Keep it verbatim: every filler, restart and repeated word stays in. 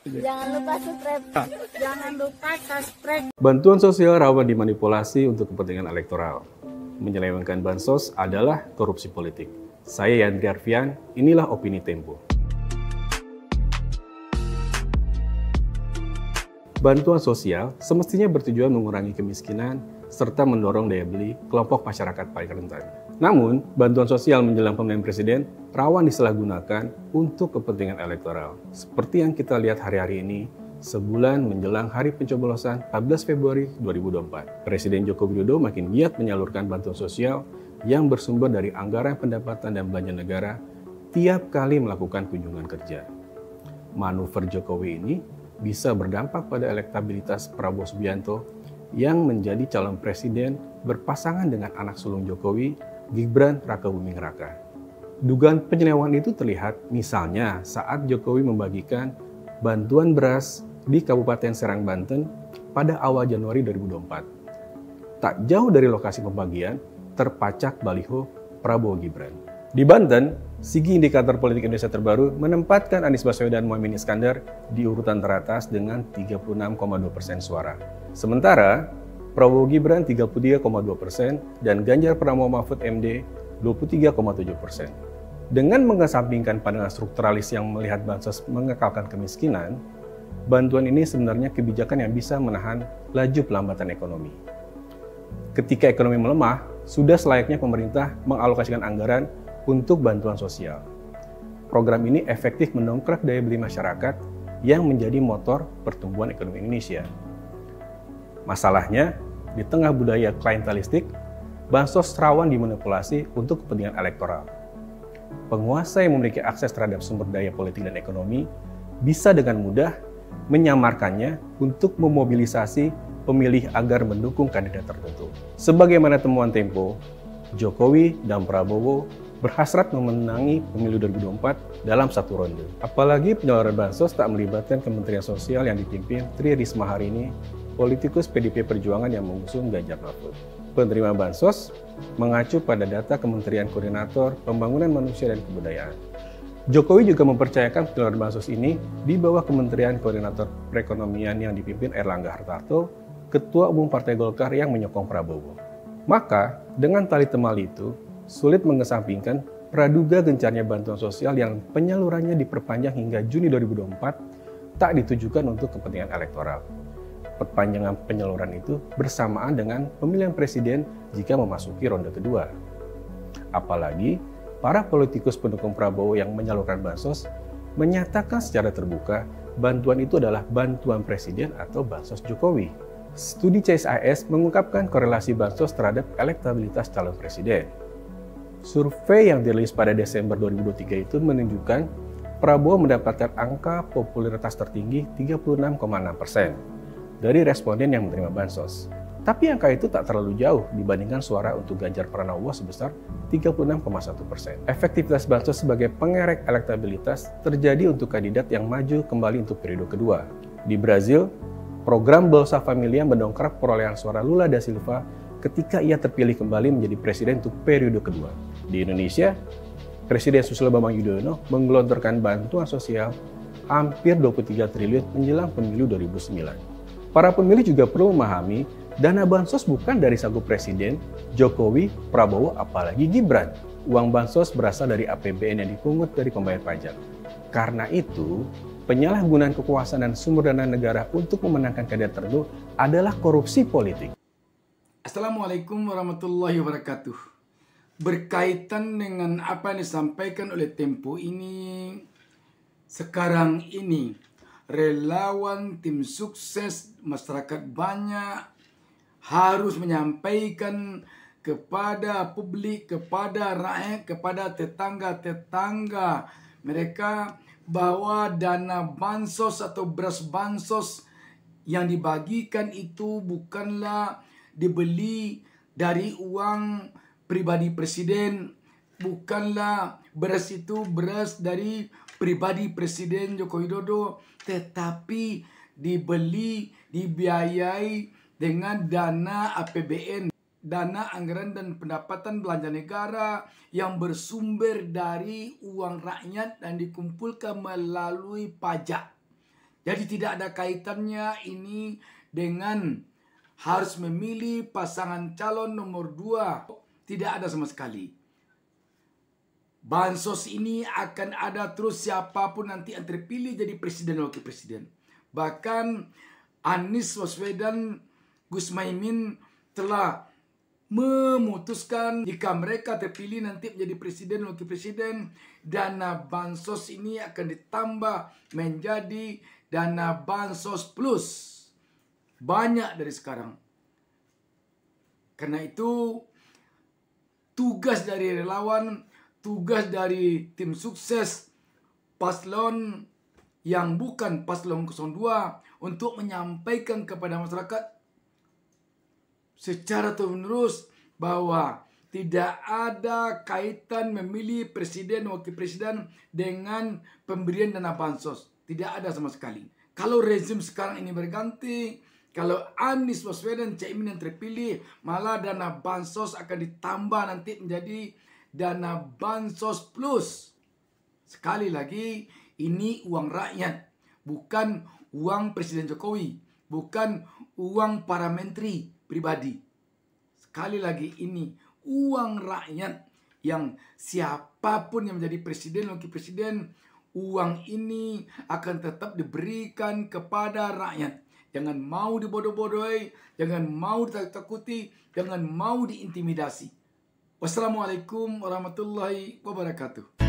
Jangan lupa subscribe. Jangan lupa subscribe. Bantuan sosial rawan dimanipulasi untuk kepentingan elektoral. Menyelewengkan bansos adalah korupsi politik. Saya Yandri Arfian, inilah Opini Tempo. Bantuan sosial semestinya bertujuan mengurangi kemiskinan serta mendorong daya beli kelompok masyarakat paling rentan. Namun, bantuan sosial menjelang pemilihan presiden rawan disalahgunakan untuk kepentingan elektoral. Seperti yang kita lihat hari-hari ini, sebulan menjelang hari pencoblosan empat belas Februari dua ribu dua puluh empat. Presiden Joko Widodo makin giat menyalurkan bantuan sosial yang bersumber dari anggaran pendapatan dan belanja negara tiap kali melakukan kunjungan kerja. Manuver Jokowi ini bisa berdampak pada elektabilitas Prabowo Subianto yang menjadi calon presiden berpasangan dengan anak sulung Jokowi, Gibran Rakabuming Raka. Dugaan penyelewengan itu terlihat misalnya saat Jokowi membagikan bantuan beras di Kabupaten Serang, Banten pada awal Januari dua ribu dua puluh empat. Tak jauh dari lokasi pembagian, terpacak baliho Prabowo Gibran. Di Banten, Sigi Indikator Politik Indonesia Terbaru menempatkan Anies Baswedan Muhaimin Iskandar di urutan teratas dengan tiga puluh enam koma dua persen suara. Sementara, Prabowo Gibran tiga puluh tiga koma dua persen dan Ganjar Pranowo Mahfud M D dua puluh tiga koma tujuh persen. Dengan mengesampingkan pandangan strukturalis yang melihat bansos mengekalkan kemiskinan, bantuan ini sebenarnya kebijakan yang bisa menahan laju pelambatan ekonomi. Ketika ekonomi melemah, sudah selayaknya pemerintah mengalokasikan anggaran untuk bantuan sosial. Program ini efektif mendongkrak daya beli masyarakat yang menjadi motor pertumbuhan ekonomi Indonesia. Masalahnya, di tengah budaya klientelistik, bansos rawan dimanipulasi untuk kepentingan elektoral. Penguasa yang memiliki akses terhadap sumber daya politik dan ekonomi bisa dengan mudah menyamarkannya untuk memobilisasi pemilih agar mendukung kandidat tertentu. Sebagaimana temuan Tempo, Jokowi dan Prabowo berhasrat memenangi pemilu dua ribu dua puluh empat dalam satu ronde. Apalagi penyaluran bansos tak melibatkan Kementerian Sosial yang dipimpin Tri Risma hari ini, politikus P D I P Perjuangan yang mengusung Ganjar Mahfud. Penerima bansos mengacu pada data Kementerian Koordinator Pembangunan Manusia dan Kebudayaan. Jokowi juga mempercayakan penyaluran bansos ini di bawah Kementerian Koordinator Perekonomian yang dipimpin Erlangga Hartarto, Ketua Umum Partai Golkar yang menyokong Prabowo. Maka, dengan tali temali itu, sulit mengesampingkan praduga gencarnya bantuan sosial yang penyalurannya diperpanjang hingga Juni dua ribu dua puluh empat tak ditujukan untuk kepentingan elektoral. Perpanjangan penyaluran itu bersamaan dengan pemilihan presiden jika memasuki ronde kedua. Apalagi, para politikus pendukung Prabowo yang menyalurkan bansos menyatakan secara terbuka bantuan itu adalah bantuan presiden atau bansos Jokowi. Studi C S I S mengungkapkan korelasi bansos terhadap elektabilitas calon presiden. Survei yang dirilis pada Desember dua ribu dua puluh tiga itu menunjukkan Prabowo mendapatkan angka popularitas tertinggi tiga puluh enam koma enam persen dari responden yang menerima bansos. Tapi angka itu tak terlalu jauh dibandingkan suara untuk Ganjar Pranowo sebesar tiga puluh enam koma satu persen. Efektivitas bansos sebagai pengerek elektabilitas terjadi untuk kandidat yang maju kembali untuk periode kedua. Di Brazil, program Bolsa Familia mendongkrak perolehan suara Lula da Silva ketika ia terpilih kembali menjadi presiden untuk periode kedua. Di Indonesia, Presiden Susilo Bambang Yudhoyono menggelontorkan bantuan sosial hampir dua puluh tiga triliun menjelang pemilu dua ribu sembilan. Para pemilih juga perlu memahami dana bansos bukan dari saku Presiden, Jokowi, Prabowo, apalagi Gibran. Uang bansos berasal dari A P B N yang dipungut dari pembayar pajak. Karena itu, penyalahgunaan kekuasaan dan sumber dana negara untuk memenangkan kandidat tertentu adalah korupsi politik. Assalamualaikum warahmatullahi wabarakatuh. Berkaitan dengan apa yang disampaikan oleh Tempo ini, sekarang ini relawan tim sukses masyarakat banyak harus menyampaikan kepada publik, kepada rakyat, kepada tetangga-tetangga mereka bahwa dana bansos atau beras bansos yang dibagikan itu bukanlah dibeli dari uang pribadi presiden, bukanlah beras itu beras dari pribadi Presiden Joko Widodo, tetapi dibeli, dibiayai dengan dana A P B N, dana anggaran dan pendapatan belanja negara yang bersumber dari uang rakyat dan dikumpulkan melalui pajak. Jadi tidak ada kaitannya ini dengan harus memilih pasangan calon nomor dua. Tidak ada sama sekali. Bansos ini akan ada terus siapapun nanti yang terpilih jadi presiden dan wakil presiden. Bahkan Anies Baswedan, Gus Muhaimin telah memutuskan jika mereka terpilih nanti menjadi presiden dan wakil presiden, dana bansos ini akan ditambah menjadi dana bansos plus. Banyak dari sekarang. Karena itu tugas dari relawan, tugas dari tim sukses paslon yang bukan paslon nol dua untuk menyampaikan kepada masyarakat secara terus bahwa tidak ada kaitan memilih presiden dan wakil presiden dengan pemberian dana bansos. Tidak ada sama sekali. Kalau rezim sekarang ini berganti, kalau Anies Baswedan, Caimin yang terpilih, malah dana bansos akan ditambah nanti menjadi dana bansos plus. Sekali lagi, ini uang rakyat, bukan uang Presiden Jokowi, bukan uang para menteri pribadi. Sekali lagi, ini uang rakyat yang siapapun yang menjadi presiden, wakil presiden, uang ini akan tetap diberikan kepada rakyat. Jangan mau dibodoh-bodohi, jangan mau ditakuti, jangan mau diintimidasi. Wassalamualaikum warahmatullahi wabarakatuh.